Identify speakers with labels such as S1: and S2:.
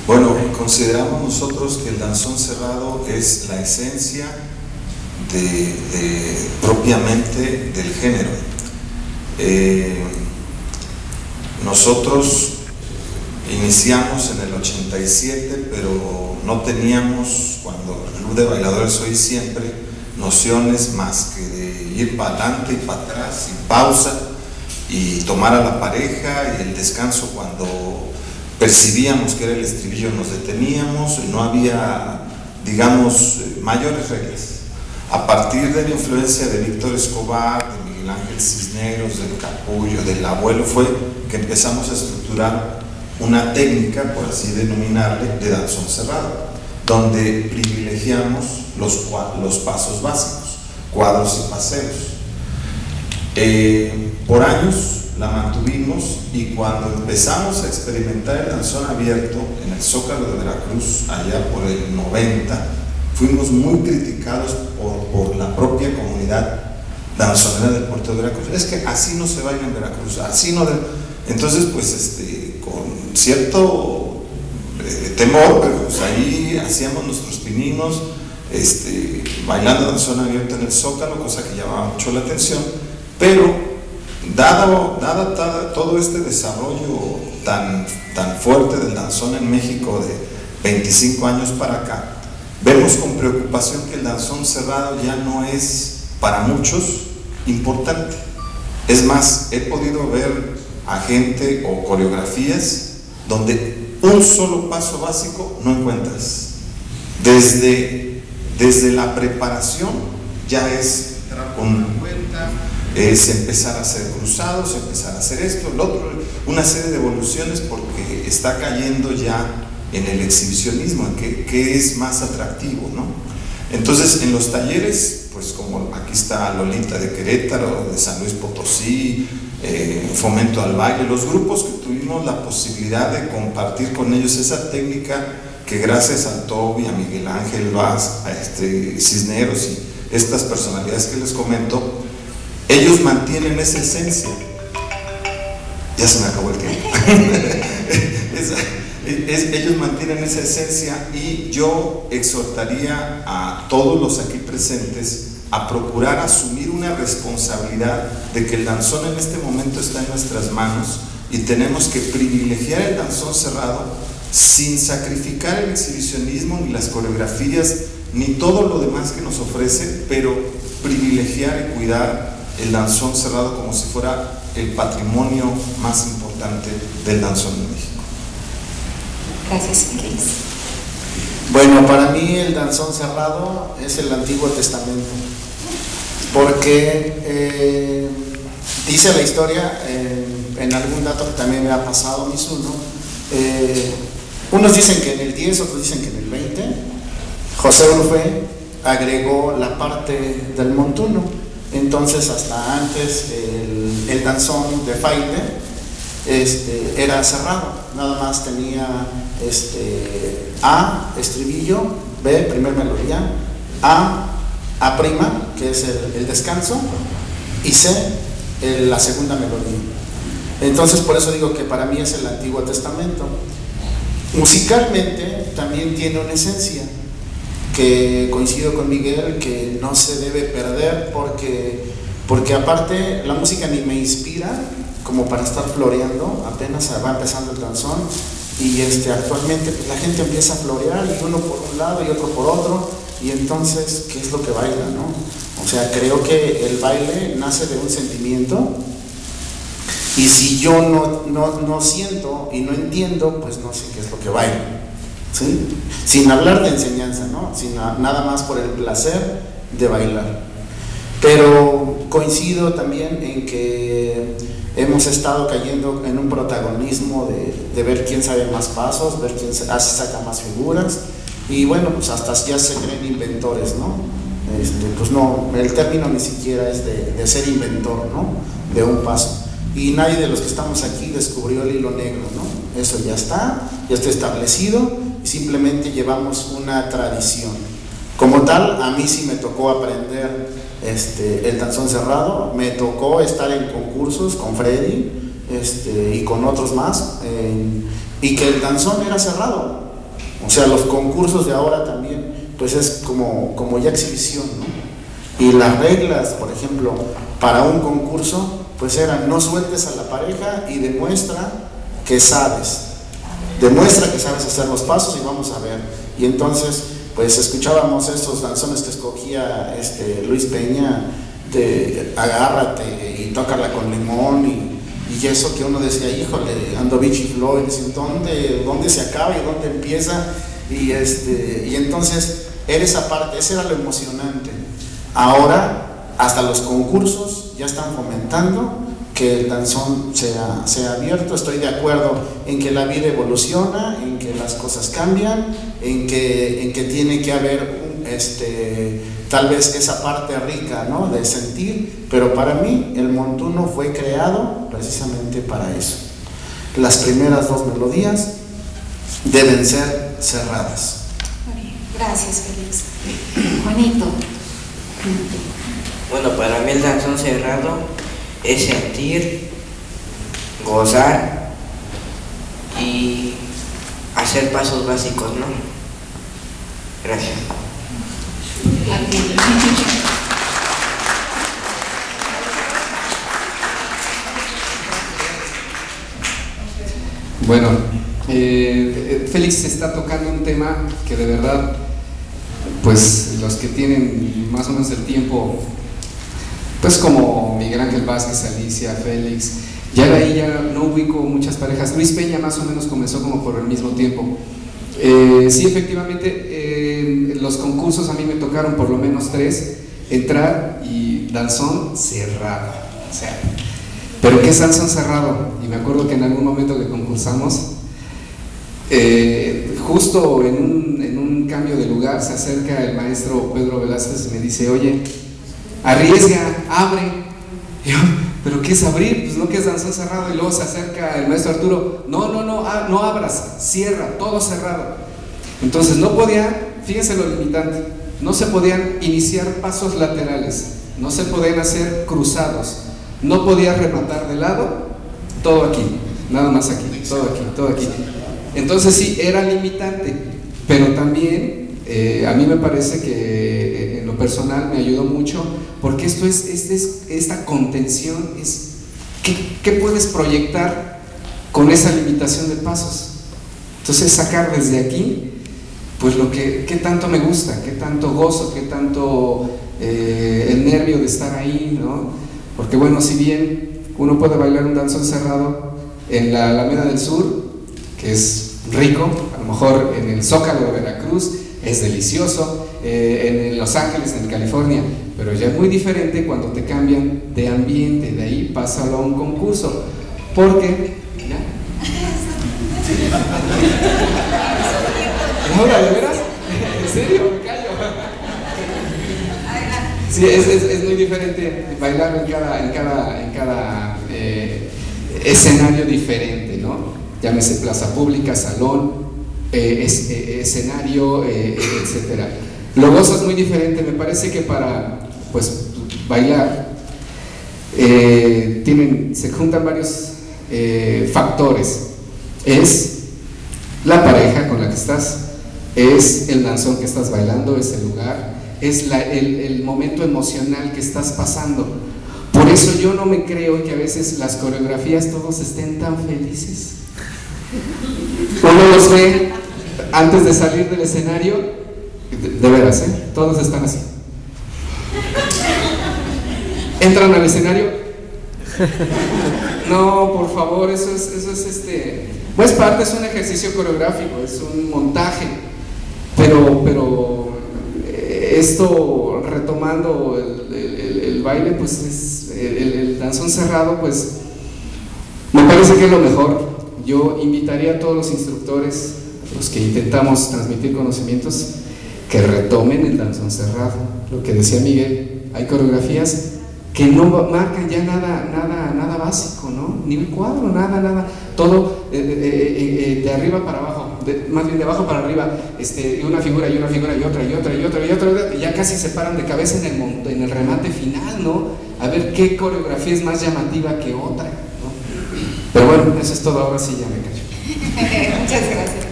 S1: Bueno, consideramos nosotros que el danzón cerrado es la esencia propiamente del género. Nosotros iniciamos en el 87, pero no teníamos, cuando el Club de Bailadores Hoy Siempre, nociones más que de ir para adelante y para atrás, sin pausa, y tomar a la pareja, y el descanso cuando percibíamos que era el estribillo nos deteníamos, y no había, digamos, mayores reglas. A partir de la influencia de Víctor Escobar, de Miguel Ángel Cisneros, del Capullo, del Abuelo, fue que empezamos a estructurar una técnica, por así denominarle, de danzón cerrado, donde privilegiamos los pasos básicos, cuadros y paseos. Por años la mantuvimos, y cuando empezamos a experimentar el danzón abierto en el Zócalo de Veracruz, allá por el 90, fuimos muy criticados por la propia comunidad danzonera del puerto de Veracruz. Es que así no se baila en Veracruz, así no. Entonces, pues, con cierto temor, pero pues ahí hacíamos nuestros pininos, bailando danzón abierto en el Zócalo, cosa que llamaba mucho la atención. Pero dado todo este desarrollo tan fuerte del danzón en México de 25 años para acá, vemos con preocupación que el danzón cerrado ya no es para muchos importante. Es más, he podido ver a gente o coreografías donde un solo paso básico no encuentras. Desde la preparación ya es con una vuelta, es empezar a hacer cruzados, empezar a hacer esto, lo otro, una serie de evoluciones, porque está cayendo ya en el exhibicionismo, que es más atractivo, ¿no? Entonces, en los talleres, pues como aquí está Lolita de Querétaro, de San Luis Potosí, Fomento al Baile, los grupos que tuvimos la posibilidad de compartir con ellos esa técnica, que gracias a Toby, a Miguel Ángel Vaz, a Cisneros y estas personalidades que les comento, ellos mantienen esa esencia. Ya se me acabó el tiempo. Ellos mantienen esa esencia, y yo exhortaría a todos los aquí presentes a procurar asumir una responsabilidad de que el danzón en este momento está en nuestras manos, y tenemos que privilegiar el danzón cerrado sin sacrificar el exhibicionismo, ni las coreografías, ni todo lo demás que nos ofrece, pero privilegiar y cuidar el danzón cerrado como si fuera el patrimonio más importante del danzón en México.
S2: Gracias, Cris.
S3: Bueno, para mí el danzón cerrado es el Antiguo Testamento, porque dice la historia, en algún dato que también me ha pasado a mí uno, unos dicen que en el 10, otros dicen que en el 20, José Orfe agregó la parte del montuno. Entonces, hasta antes el danzón de Faite era cerrado, nada más tenía A, estribillo, B, primer melodía, A prima, que es el descanso, y C, la segunda melodía. Entonces, por eso digo que para mí es el Antiguo Testamento. Musicalmente también tiene una esencia, que coincido con Miguel, que no se debe perder, porque aparte la música ni me inspira como para estar floreando, apenas va empezando el danzón, y actualmente pues, la gente empieza a florear, y uno por un lado y otro por otro, y entonces, ¿qué es lo que baila, no? O sea, creo que el baile nace de un sentimiento, y si yo no siento y no entiendo, pues no sé qué es lo que bailo, ¿sí? Sin hablar de enseñanza, ¿no? Nada más por el placer de bailar. Pero coincido también en que hemos estado cayendo en un protagonismo de ver quién sabe más pasos, ver quién saca más figuras, y bueno, pues hasta ya se creen inventores, ¿no? Pues no, el término ni siquiera es de ser inventor, ¿no? De un paso. Y nadie de los que estamos aquí descubrió el hilo negro, ¿no? Eso ya está establecido, y simplemente llevamos una tradición. Como tal, a mí sí me tocó aprender el danzón cerrado, me tocó estar en concursos con Freddy y con otros más, y que el danzón era cerrado. O sea, los concursos de ahora también, pues es como ya exhibición, ¿no? Y las reglas, por ejemplo, para un concurso, pues eran: no sueltes a la pareja y demuestra que sabes. Demuestra que sabes hacer los pasos y vamos a ver. Y entonces, pues escuchábamos esos danzones que escogía Luis Peña, de agárrate y tócala con limón y eso que uno decía, híjole, Andovich y Flores, ¿dónde se acaba y dónde empieza? Y entonces era esa parte, ese era lo emocionante. Ahora, hasta los concursos ya están fomentando que el danzón sea abierto. Estoy de acuerdo en que la vida evoluciona, en que las cosas cambian, en que tiene que haber tal vez esa parte rica, ¿no?, de sentir, pero para mí el montuno fue creado precisamente para eso. Las primeras 2 melodías deben ser cerradas.
S2: Gracias, Félix. Juanito.
S4: Bueno, para mí el danzón cerrado es sentir, gozar y hacer pasos básicos, ¿no? Gracias.
S5: Bueno, Félix está tocando un tema que de verdad, pues los que tienen más o menos el tiempo, pues como Miguel Ángel Vázquez, Alicia, Félix, ya de ahí ya no ubico muchas parejas. Luis Peña más o menos comenzó como por el mismo tiempo. Sí, efectivamente, los concursos a mí me tocaron por lo menos 3, entrar y danzón cerrado, o sea, pero ¿qué es danzón cerrado? Y me acuerdo que en algún momento que concursamos, justo en un cambio de lugar se acerca el maestro Pedro Velázquez y me dice, oye, arriesga, abre. Y yo, ¿pero qué es abrir? Pues no, que es danzón cerrado. Y luego se acerca el maestro Arturo, no abras, cierra, todo cerrado. Entonces no podían, fíjense lo limitante, no se podían iniciar pasos laterales, no se podían hacer cruzados, no podías rematar de lado, todo aquí, nada más aquí, todo aquí. Entonces sí, era limitante, pero también a mí me parece que en lo personal me ayudó mucho, porque esta contención es, ¿qué puedes proyectar con esa limitación de pasos? Entonces sacar desde aquí, pues qué tanto me gusta, qué tanto gozo, qué tanto el nervio de estar ahí, ¿no? Porque bueno, si bien uno puede bailar un danzón cerrado en la Alameda del Sur, que es rico, a lo mejor en el Zócalo de Veracruz es delicioso, en Los Ángeles, en California, pero ya es muy diferente cuando te cambian de ambiente, de ahí pásalo a un concurso, porque ¿ya? ¿Ahora, de veras? ¿En serio? Me callo. Sí, es muy diferente bailar en cada escenario diferente, ¿no? Llámese plaza pública, salón, escenario, etcétera. Lo gozo es muy diferente. Me parece que para pues bailar se juntan varios factores. Es la pareja con la que estás, es el danzón que estás bailando, es el lugar, es el momento emocional que estás pasando. Por eso yo no me creo que a veces las coreografías todos estén tan felices. Uno los ve antes de salir del escenario, de veras, todos están así. Entran al escenario. No, por favor, eso es pues parte, es un ejercicio coreográfico, es un montaje, pero esto, retomando el baile, pues es el danzón cerrado, pues me parece que es lo mejor. Yo invitaría a todos los instructores, los que intentamos transmitir conocimientos, que retomen el danzón cerrado. Lo que decía Miguel, hay coreografías que no marcan ya nada básico, ¿no? Ni el cuadro, nada, todo de arriba para abajo, más bien de abajo para arriba, y una figura y otra, y ya casi se paran de cabeza en el remate final, ¿no? A ver qué coreografía es más llamativa que otra, ¿no? Pero bueno, eso es todo, ahora sí ya me callo.
S2: Muchas gracias.